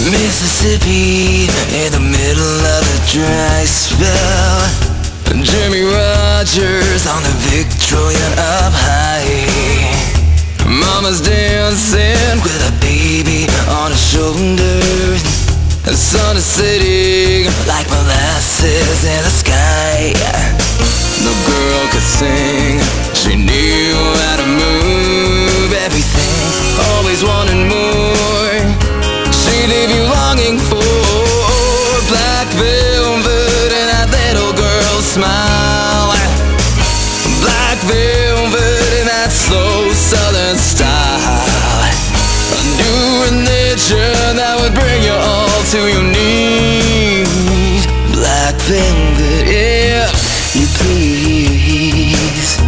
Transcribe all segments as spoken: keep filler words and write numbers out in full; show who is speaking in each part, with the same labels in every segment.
Speaker 1: Mississippi, in the middle of a dry spell. Jimmy Rogers on the Victorian up high. Mama's dancing with a baby on her shoulder. The sun is setting like molasses in the sky. No girl could sing, she knew how to move everything, always wanting more. She'd leave you longing for black velvet and that little girl's smile. Black velvet and that slow southern style. A new religion that would bring you all to your knees. Black velvet, if you please.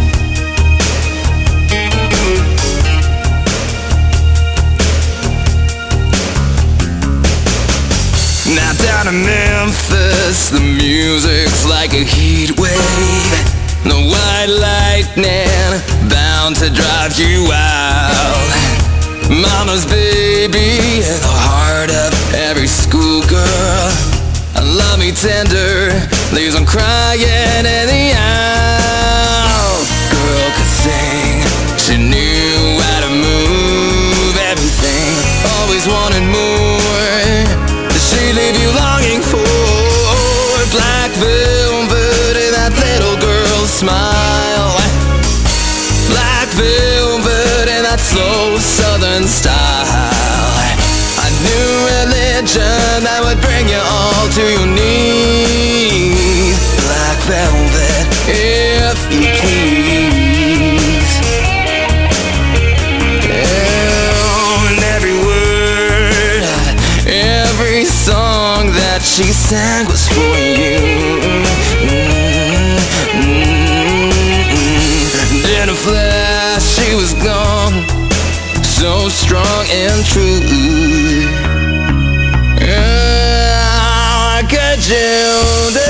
Speaker 1: Now down in Memphis, the music's like a heat wave. The white lightning bound to drive you wild. Mama's baby, the heart of every schoolgirl. Love me tender, leaves them crying in the aisle. Girl could sing, she knew how to move everything, always wanted more. She'd leave you longing for black velvet and that little girl's smile. Black velvet and that slow southern style. A new religion that would bring you all to your knees. Black velvet, if you please. And every word, every song that she sang was for you. In a flash, she was gone, so strong and true. Ah, could you